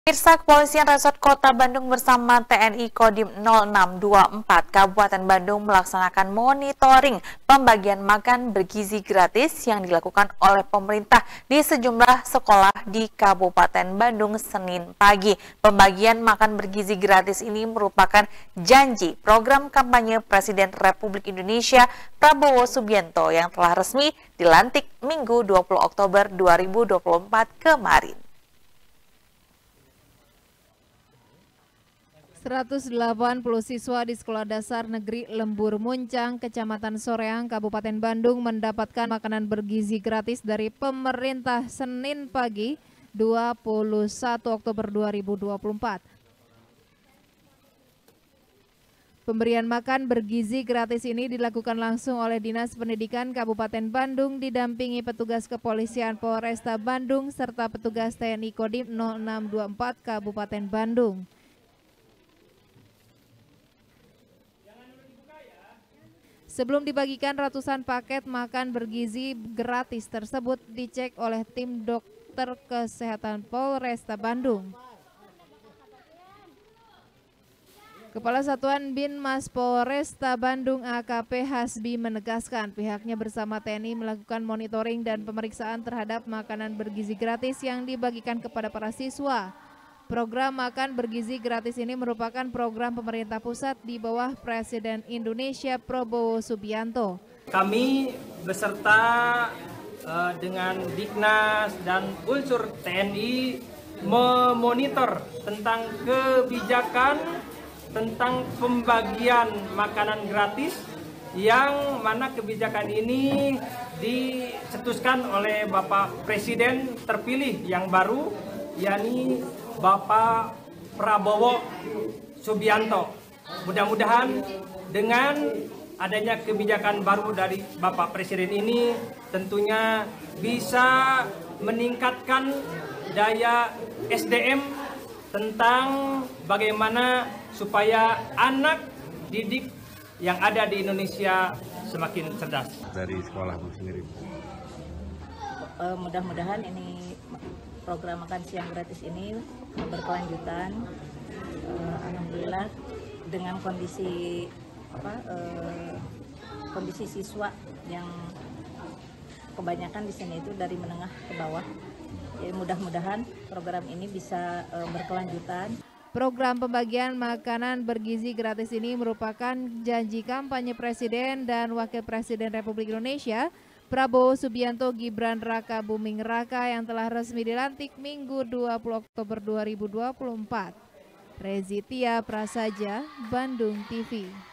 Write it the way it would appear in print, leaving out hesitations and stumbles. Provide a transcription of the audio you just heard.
Pemirsa, Kepolisian Resort Kota Bandung bersama TNI Kodim 0624 Kabupaten Bandung melaksanakan monitoring pembagian makan bergizi gratis yang dilakukan oleh pemerintah di sejumlah sekolah di Kabupaten Bandung Senin pagi. Pembagian makan bergizi gratis ini merupakan janji program kampanye Presiden Republik Indonesia Prabowo Subianto yang telah resmi dilantik Minggu 20 Oktober 2024 kemarin. 180 siswa di Sekolah Dasar Negeri Lembur Muncang, Kecamatan Soreang, Kabupaten Bandung mendapatkan makanan bergizi gratis dari pemerintah Senin pagi 21 Oktober 2024. Pemberian makan bergizi gratis ini dilakukan langsung oleh Dinas Pendidikan Kabupaten Bandung didampingi petugas kepolisian Polresta Bandung serta petugas TNI Kodim 0624 Kabupaten Bandung. Sebelum dibagikan, ratusan paket makan bergizi gratis tersebut dicek oleh tim dokter kesehatan Polresta Bandung. Kepala Satuan Binmas Polresta Bandung AKP Hasbi menegaskan pihaknya bersama TNI melakukan monitoring dan pemeriksaan terhadap makanan bergizi gratis yang dibagikan kepada para siswa. Program makan bergizi gratis ini merupakan program pemerintah pusat di bawah Presiden Indonesia Prabowo Subianto. Kami beserta dengan Diknas dan unsur TNI memonitor tentang kebijakan tentang pembagian makanan gratis yang mana kebijakan ini dicetuskan oleh Bapak Presiden terpilih yang baru, yakni Bapak Prabowo Subianto. Mudah-mudahan dengan adanya kebijakan baru dari Bapak Presiden ini tentunya bisa meningkatkan daya SDM tentang bagaimana supaya anak didik yang ada di Indonesia semakin cerdas. Dari sekolah sendiri. Mudah-mudahan ini program makan siang gratis ini berkelanjutan. Alhamdulillah dengan kondisi siswa yang kebanyakan di sini itu dari menengah ke bawah. Jadi mudah-mudahan program ini bisa berkelanjutan. Program pembagian makanan bergizi gratis ini merupakan janji kampanye Presiden dan Wakil Presiden Republik Indonesia Prabowo Subianto Gibran Raka Buming Raka yang telah resmi dilantik Minggu 20 Oktober 2024. Rezitia Prasaja, Bandung TV.